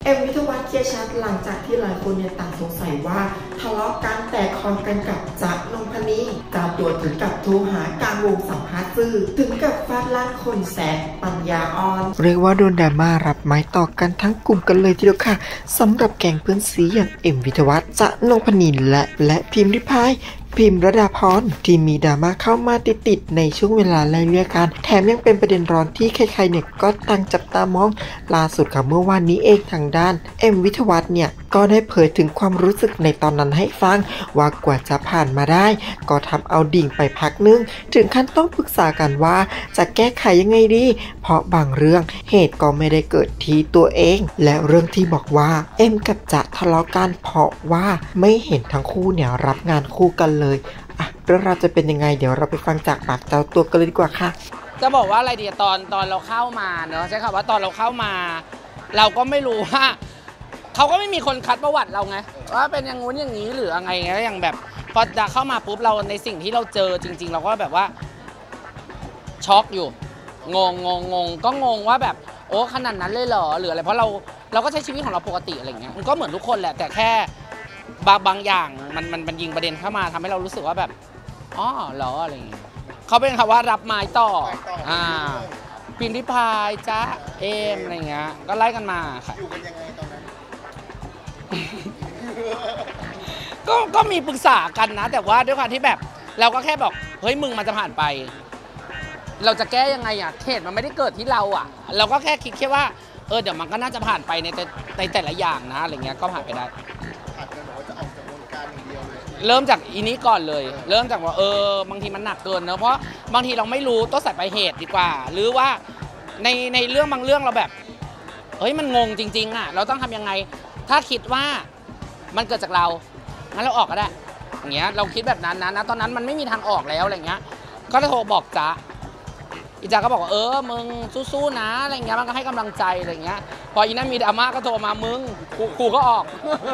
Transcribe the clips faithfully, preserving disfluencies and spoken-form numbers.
เอ็มวิทวัฒน์เคลียร์ชัดหลังจากที่หลายคนเนี่ยต่างสงสัยว่าทะเลาะกันแตกคอกันกับจ๊ะนงพนีเจ้าตัวถึงกับโทรหากลางวงสัมภาษณ์สื่อถึงกับฟาดลั่นคนแสบปัญญาอ่อนเรียกว่าโดนดราม่ารับไม้ต่อกันทั้งกลุ่มกันเลยทีเดียวค่ะสำหรับแก๊งเพื่อนซีอย่างเอ็มวิทวัฒน์จ๊ะนงพนีและและพิมพ์ริพายพิมพ์ระดาพรที่มีดราม่าเข้ามาติดๆในช่วงเวลาไล่เลี่ยกันแถมยังเป็นประเด็นร้อนที่ใครๆเนี่ยก็ตั้งจับตามองล่าสุดค่ะเมื่อวานนี้เองทางด้านเอ็มวิทวัฒน์เนี่ยก็ได้เผยถึงความรู้สึกในตอนนั้นให้ฟังว่ากว่าจะผ่านมาได้ก็ทำเอาดิ่งไปพักนึงถึงขั้นต้องปรึกษากันว่าจะแก้ไขยังไงดีเพราะบางเรื่องเหตุก็ไม่ได้เกิดที่ตัวเองและเรื่องที่บอกว่าเอ็มกับจ๊ะทะเลาะกันเพราะว่าไม่เห็นทั้งคู่เนี่ยรับงานคู่กันเลยอ่ะเรื่องราวจะเป็นยังไงเดี๋ยวเราไปฟังจากปากเจ้าตัวกันเลยดีกว่าค่ะจะบอกว่าอะไรดีตอนตอนเราเข้ามาเนอะใช่ค่ะว่าตอนเราเข้ามาเราก็ไม่รู้ว่าเขาก็ไม่มีคนคัดประวัติเราไงว่าเป็นอย่างงู้นอย่างนี้หรืออะไรเงี้ยอย่างแบบพอจะเข้ามาปุ๊บเราในสิ่งที่เราเจอจริงๆเราก็แบบว่าช็อกอยู่งงงงงงก็งงว่าแบบโอ้ขนาดนั้นเลยเหรอหรืออะไรเพราะเราเราก็ใช้ชีวิตของเราปกติอะไรเงี้ยมันก็เหมือนทุกคนแหละแต่แค่บางบางอย่างมันมันมันยิงประเด็นเข้ามาทำให้เรารู้สึกว่าแบบอ๋อเหรออะไรเงี้ยเขาเป็นคำว่ารับไม้ต่ออ่าพิมพ์ริพายจ๊ะเอมอะไรเงี้ยก็ไล่กันมาค่ะอยู่กันยังไงตอนนั้นก็ก็มีปรึกษากันนะแต่ว่าด้วยความที่แบบเราก็แค่บอกเฮ้ยมึงมันจะผ่านไปเราจะแก้ยังไงอ่ะเหตุมันไม่ได้เกิดที่เราอ่ะเราก็แค่คิดแค่ว่าเออเดี๋ยวมันก็น่าจะผ่านไปในแต่ในแต่ละอย่างนะอะไรเงี้ยก็ผ่านไปได้เริ่มจากอีนี้ก่อนเลยเริ่มจากว่าเออบางทีมันหนักเกินเนอะเพราะบางทีเราไม่รู้ต้นสายปลายเหตุดีกว่าหรือว่าในในเรื่องบางเรื่องเราแบบเฮ้ยมันงงจริงๆอ่ะเราต้องทำยังไงถ้าคิดว่ามันเกิดจากเรางั้นเราออกก็ได้อย่างเงี้ยเราคิดแบบนั้นนะนะตอนนั้นมันไม่มีทางออกแล้วอะไรเงี้ยก็โทรบอกจ๊ะอีจ๊ะก็บอกว่าเออมึงสู้ๆนะอะไรเงี้ยมันก็ให้กำลังใจอะไรเงี้ยพออีนั้นมีดราม่าก็โทรมามึงกูกูก็ออก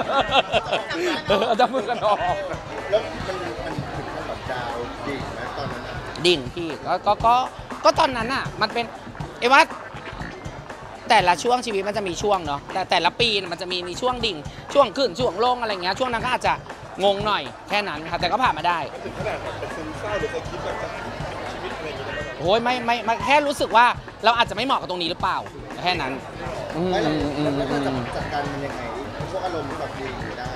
จะมึงกันออกแล้วมันมันถึงขั้นแบบดาวดิ่งไหมตอนนั้นดิ่งพี่ก็ก็ก็ก็ตอนนั้นอ่ะมันเป็นไอ้ว่าแต่ละช่วงชีวิตมันจะมีช่วงเนาะแต่แต่ละปีมันจะมีมีช่วงดิ่งช่วงขึ้นช่วงลงอะไรเงี้ยช่วงนั้นก็อาจจะงงหน่อยแค่นั้นค่ะแต่ก็ผ่านมาได้ถึงขนาดแบบเป็นซึมเศร้าหรือเคยคิดแบบชีวิตอะไรอย่างเงี้ยโอ้ยไม่ไม่ไม่แค่รู้สึกว่าเราอาจจะไม่เหมาะกับตรงนี้หรือเปล่าแค่นั้นไม่แล้วแล้วจะจัดการมันยังไงพวกอารมณ์แบบดิ่งไม่ได้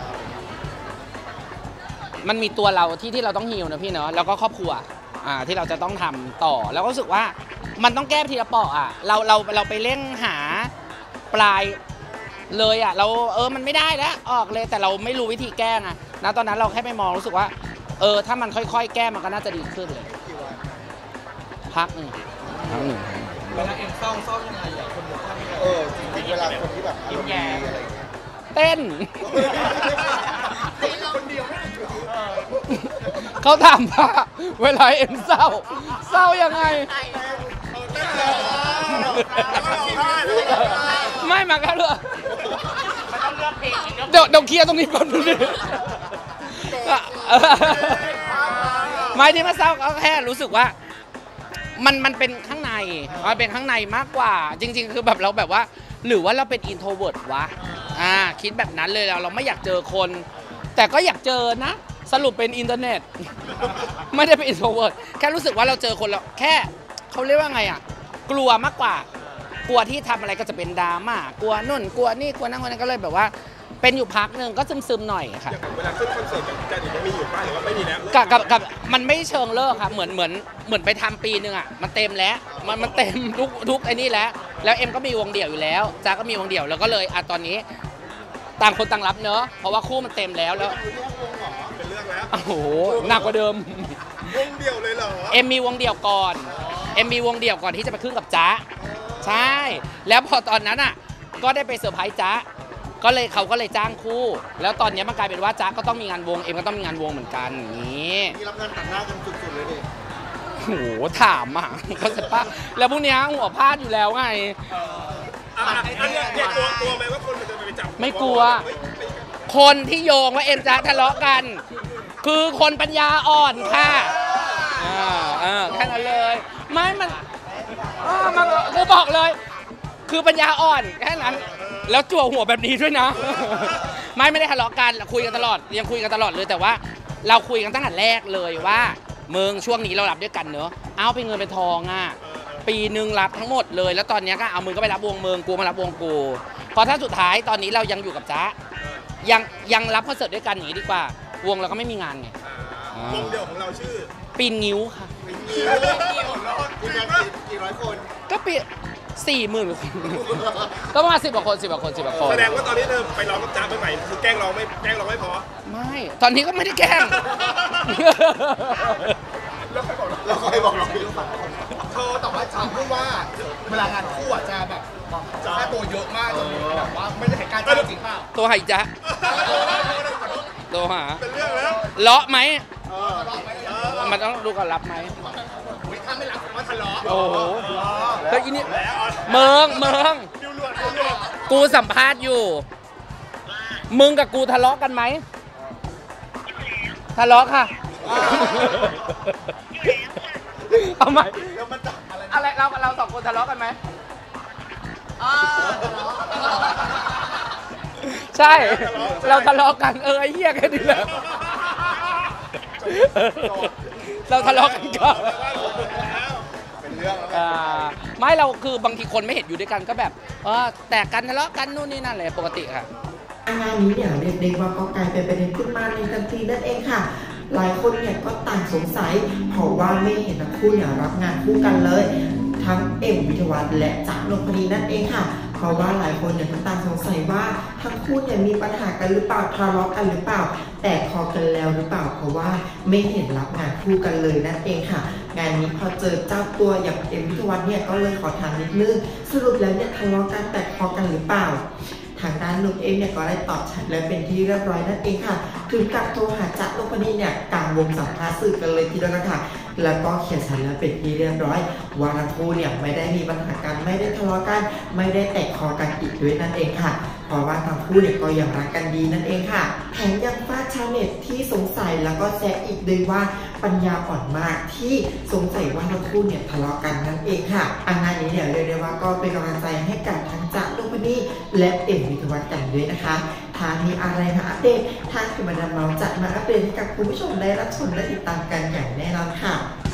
มันมีตัวเราที่ที่เราต้องฮีลนะพี่เนาะแล้วก็ครอบครัวอ่าที่เราจะต้องทำต่อแล้วก็รู้สึกว่ามันต้องแก้ทีละปอกอ่ะเราเราเราไปเร่งหาปลายเลยอ่ะเราเออมันไม่ได้แล้วออกเลยแต่เราไม่รู้วิธีแก้ไงนะตอนนั้นเราแค่ไปมองรู้สึกว่าเออถ้ามันค่อยๆแก้มันก็น่าจะดีขึ้นเลยพักหนึ่งพักหนึ่งเวลาเอ็มเศร้าเศร้ายังไงอย่างคนบอกว่าเออจริงๆเวลาคนที่แบบยิ้มแย้มอะไรเงี้ยเต้นเขาถามว่าเวลาเอ็มเศร้าเศร้ายังไงไม่มากันเลยเดี๋ยวเดี๋ยวเคลียร์ตรงนี้ก่อนดิไม่ที่มาเศร้าก็แค่รู้สึกว่ามันมันเป็นข้างในมันเป็นข้างในมากกว่าจริงๆคือแบบเราแบบว่าหรือว่าเราเป็นอินโทรเวิร์ตวะอ่าคิดแบบนั้นเลยเราเราไม่อยากเจอคนแต่ก็อยากเจอนะสรุปเป็นอินเทอร์เน็ตไม่ได้เป็นอินโทรเวิร์ตแค่รู้สึกว่าเราเจอคนเราแค่เขาเรียกว่าไงอ่ะกลัวมากกว่ากลัวที่ทำอะไรก็จะเป็นดราม่ากลัวนุ่นกลัวนี่กลัวนั่นคนนั้นก็เลยแบบว่าเป็นอยู่พักหนึ่งก็ซึมๆหน่อยค่ะเวลาขึ้นคอนเสิร์ตกับการอีกมีอยู่บ้างหรือว่าไม่มีแล้วกับกับกับมันไม่เชิงเลิกค่ะเหมือนเหมือนเหมือนไปทำปีนึงอ่ะมันเต็มแล้วมันมันเต็มทุกทุกไอ้นี่แล้วแล้วเอ็มก็มีวงเดี่ยวอยู่แล้วจ้าก็มีวงเดี่ยวแล้วก็เลยอ่ะตอนนี้ต่างคนต่างรับเนอะเพราะว่าคู่มันเต็มแล้วแล้วเป็นเรื่องแล้วโอ้โหหนักกว่าเดิมวงเดี่ยวเลยเหรอเอ็มมีวงเดี่ยวก่อนเอ็มมีวงเดี่ยวก่อนที่จะไปขึ้นกับจ๊ะใช่แล้วพอตอนนั้นอ่ะก็ได้ไปเซอร์ไพรส์จ๊ะก็เลยเขาก็เลยจ้างคู่แล้วตอนนี้มันกลายเป็นว่าจ๊ะก็ต้องมีงานวงเอ็มก็ต้องมีงานวงเหมือนกันอย่างนี้นี่รับงานตัดหน้ากันสุดๆเลยดิโอ้โหถามอ่ะเขาจะป้าแล้วพวกนี้หัวพลาดอยู่แล้วไงเนี่ยกลัวกลัวไหมว่าคนมันจะไปจับไม่กลัวคนที่โยงว่าเอ็มจ๊ะทะเลาะกันคือคนปัญญาอ่อนค่ะอ่าแค่นั้นเลยไม่มันมันกูบอกเลยคือปัญญาอ่อนแค่นั้นแล้วจั่วหัวแบบนี้ด้วยนะ ไม่ไม่ได้ทะเลาะกันคุยกันตลอดยังคุยกันตลอดเลยแต่ว่าเราคุยกันตั้งแต่แรกเลยว่าเมืองช่วงนี้เรารับด้วยกันเนอะเอาเป็นเงินเป็นทองอ่ะปีหนึ่งรับทั้งหมดเลยแล้วตอนนี้ก็เอามึงก็ไปรับวงเมืองกูมารับวงกูพอถ้าสุดท้ายตอนนี้เรายังอยู่กับจ๊ะยังยังรับคอนเสิร์ตด้วยกันอย่างนี้ดีกว่าวงเราก็ไม่มีงานไงวงเดียวของเราชื่อปีนงิ้วค่ะปีนงิ้วกี่ร้อยคนก็ปีสี่หมื่นคนก็ประมาณสิบกว่าคนสิบกว่าคนสิบกว่าคนแสดงว่าตอนนี้เธอไปร้องกับจ๊ะใหม่คือแกล้งร้องไม่แกล้งร้องไม่พอไม่ตอนนี้ก็ไม่ได้แกล้งแล้วใครบอกเราใครบอกเราเธอแต่ว่าจ๊ะพูดว่าเวลางานคู่อ่ะจะแบบค่าตัวเยอะมากจนแบบว่าไม่ได้ให้การจ้างจริงเปล่าตัวหายจ๊ะตัวหาเป็นเรื่องแล้วเลาะไหมมันต้องดูก่อนรับไหมถ้าไม่รับว่าทะเลาะโอ้โหเฮ้ยนี่เมืองเมืองกูสัมภาษณ์อยู่มึงกับกูทะเลาะกันไหมทะเลาะค่ะเอาใหม่อะไรเราเราสองคนทะเลาะกันไหมใช่เราทะเลาะกันเออไอ้เหี้ยกันดีแล้วเราทะเลาะกันก็ไม่เราคือบางทีคนไม่เห็นอยู่ด้วยกันก็แบบเออแต่กันทะเลาะกันนู่นนี่นั่นเลยปกติค่ะงานนี้เนี่ยเรียกได้ว่าก็กลายเป็นประเด็นขึ้นมาในทันทีนั่นเองค่ะหลายคนเนี่ยก็ต่างสงสัยเพราะว่าไม่เห็นทั้งคู่เนี่ยรับงานคู่กันเลยทั้งเอ็มวิทยาวัฒน์และจ๊ะนงพนีนั่นเองค่ะเพราะว่าหลายคนเนี่ยต่างสงสัยว่าทั้งคู่เนี่ยมีปัญหากันหรือเปล่าทะเลาะกันหรือเปล่าแต่คอกันแล้วหรือเปล่าเพราะว่าไม่เห็นรับงานคู่กันเลยนั่นเองค่ะงานนี้พอเจอเจ้าตัวอย่างเอ็มวิทยาวัฒน์เนี่ยก็เลยขอถามนิดนึงสรุปแล้วเนี่ยทะเลาะกันแต่คอกันหรือเปล่าทางด้านนุ๊กเองเนี่ยก็ได้ตอบชัดและเป็นที่เรียบร้อยนั่นเองค่ะถึงกับโทรหาจ๊ะนงพนีเนี่ยกลางวงสัมภาษณ์สื่อกันเลยทีเดียวค่ะแล้วก็เขียนชัดและเป็นที่เรียบร้อยว่าทั้งคู่เนี่ยไม่ได้มีปัญหากันไม่ได้ทะเลาะกันไม่ได้แตกคอกันอีกด้วยนั่นเองค่ะเพราะว่าทั้งคู่เนี่ยก็ยังรักกันดีนั่นเองค่ะแถมยังฟาดชาวเน็ตที่สงสัยแล้วก็แซะอีกด้วยว่าปัญญาอ่อนมากที่สงสัยว่าทั้งคู่เนี่ยทะเลาะกันนั่นเองค่ะอันนี้เนี่ยเรียกได้ว่าก็เป็นกำลังใจให้กับทั้งจ๊ะนงพนีและเอ็มวิทยาวัฒน์กันด้วยนะคะถ้ามีอะไรมาอัปเดตทางคือมาดามเมาจะมาอัปเดตให้กับคุณผู้ชมได้รับชมและติดตามกันอย่างแน่นอนค่ะ